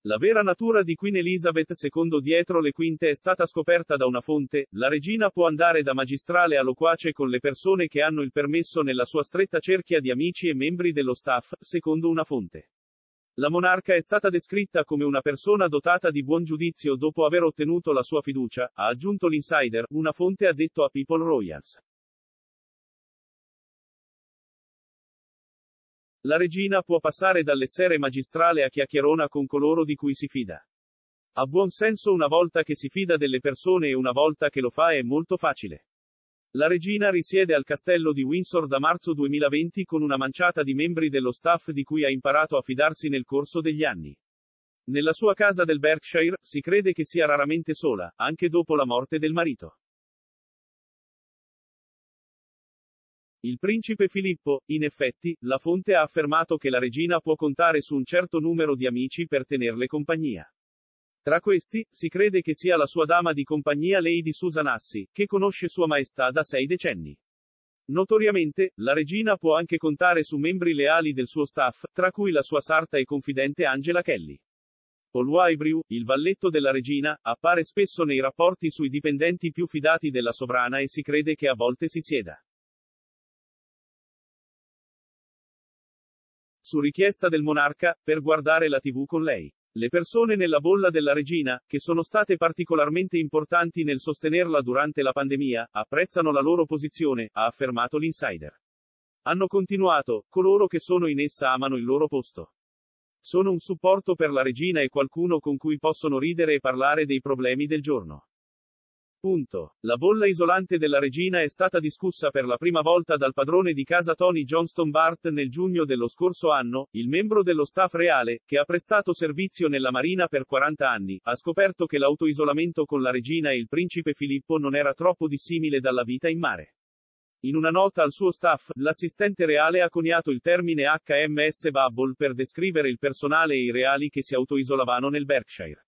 La vera natura di Queen Elizabeth II dietro le quinte è stata scoperta da una fonte. La regina può andare da magistrale a loquace con le persone che hanno il permesso nella sua stretta cerchia di amici e membri dello staff, secondo una fonte. La monarca è stata descritta come una persona dotata di buon giudizio dopo aver ottenuto la sua fiducia, ha aggiunto l'insider, una fonte ha detto a People Royals. La regina può passare dall'essere magistrale a chiacchierona con coloro di cui si fida. Ha buon senso una volta che si fida delle persone e una volta che lo fa è molto facile. La regina risiede al castello di Windsor da marzo 2020 con una manciata di membri dello staff di cui ha imparato a fidarsi nel corso degli anni. Nella sua casa del Berkshire, si crede che sia raramente sola, anche dopo la morte del marito. Il principe Filippo, in effetti, la fonte ha affermato che la regina può contare su un certo numero di amici per tenerle compagnia. Tra questi, si crede che sia la sua dama di compagnia Lady Susan Hussey, che conosce Sua Maestà da 6 decenni. Notoriamente, la regina può anche contare su membri leali del suo staff, tra cui la sua sarta e confidente Angela Kelly. Paul Wybrew, il valletto della regina, appare spesso nei rapporti sui dipendenti più fidati della sovrana e si crede che a volte si sieda su richiesta del monarca, per guardare la TV con lei. Le persone nella bolla della regina, che sono state particolarmente importanti nel sostenerla durante la pandemia, apprezzano la loro posizione, ha affermato l'insider. Hanno continuato, coloro che sono in essa amano il loro posto. Sono un supporto per la regina e qualcuno con cui possono ridere e parlare dei problemi del giorno. Punto. La bolla isolante della regina è stata discussa per la prima volta dal padrone di casa Tony Johnston Bart nel giugno dello scorso anno. Il membro dello staff reale, che ha prestato servizio nella marina per 40 anni, ha scoperto che l'autoisolamento con la regina e il principe Filippo non era troppo dissimile dalla vita in mare. In una nota al suo staff, l'assistente reale ha coniato il termine HMS Bubble per descrivere il personale e i reali che si autoisolavano nel Berkshire.